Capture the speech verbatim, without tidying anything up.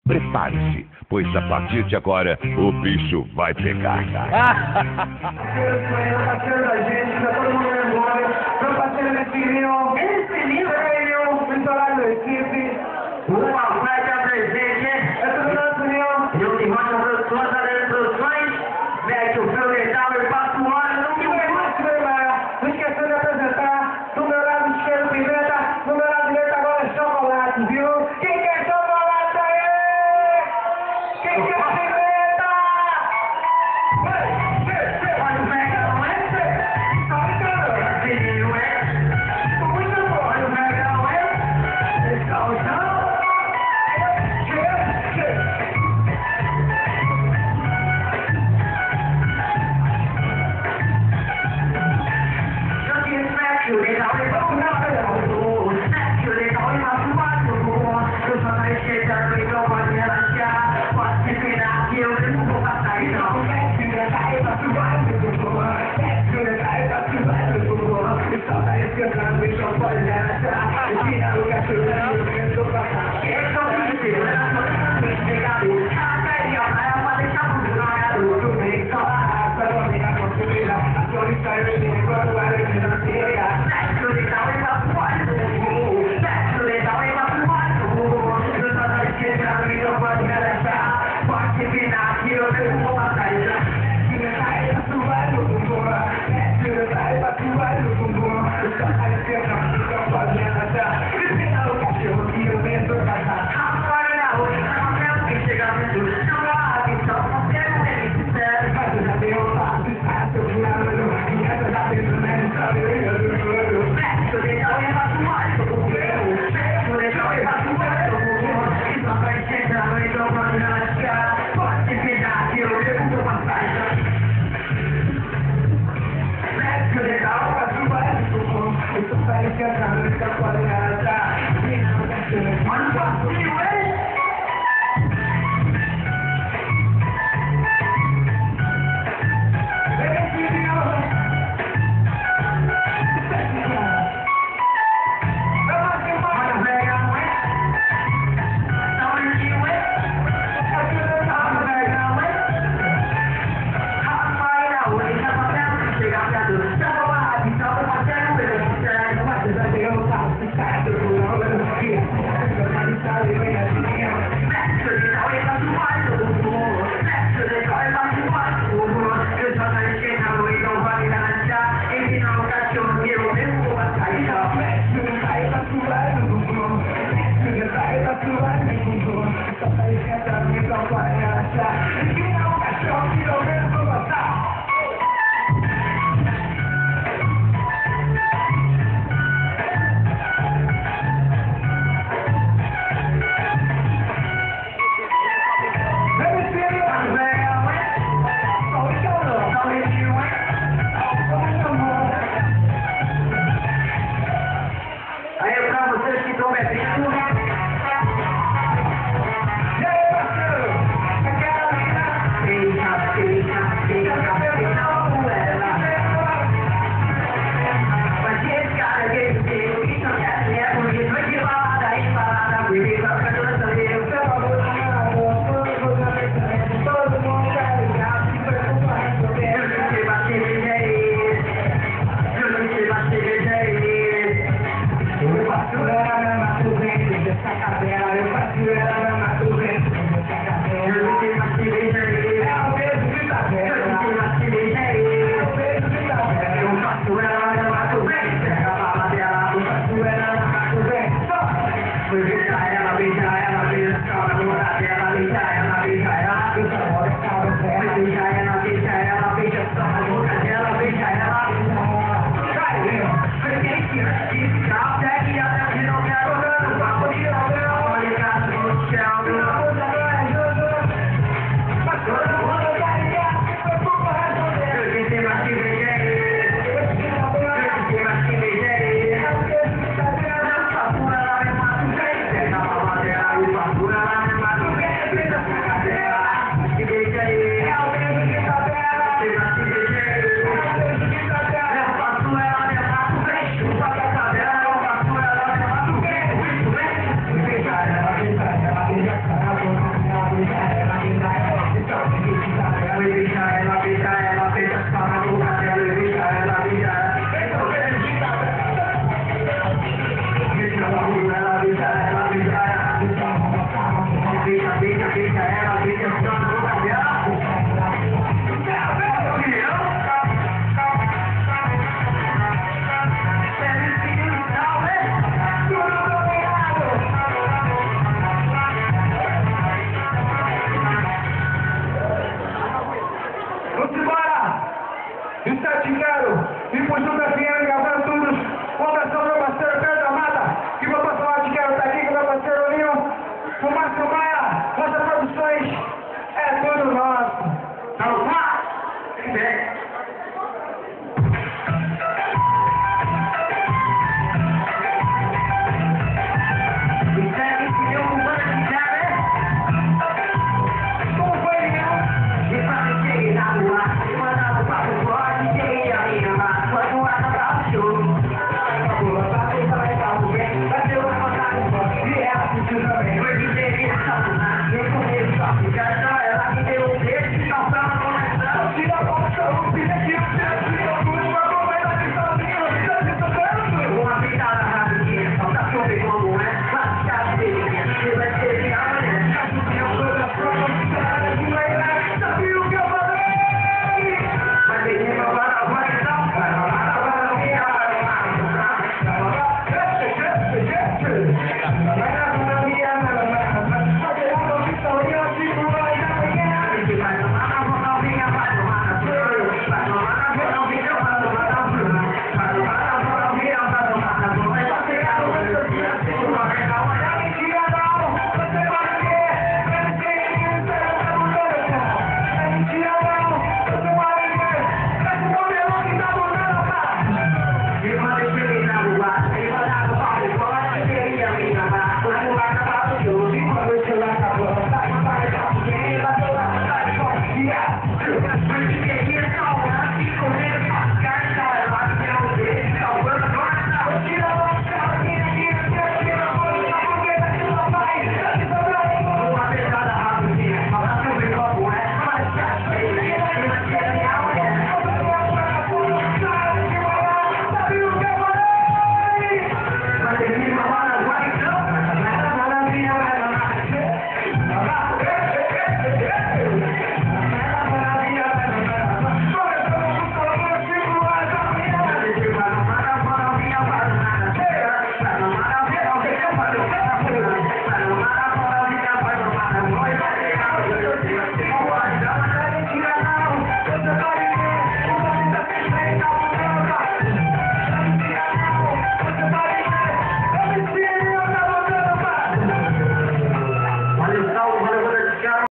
Prepare-se, pois a partir de agora o bicho vai pegar. Parceiro da gente, tá todo mundo indo embora. Meu parceiro Nefilinho, esse lindo Nefilinho, mentorado da equipe. Uma faixa presente, é tudo nosso, Nefilinho. E o Limão Produções, a Lei Produções, mete o fio legal e passa o óleo no que vai mais lembrar. Não esqueceu de apresentar, do meu lado esquerdo pimenta, do meu lado direito agora é chocolate, viu? Quem quer chocolate aí? Quem quer pimenta? Olha o mega, não é? Tá brincando? Filho, é? Tô muito bom, olha o mega, não é? Está o chão? Just respect you, they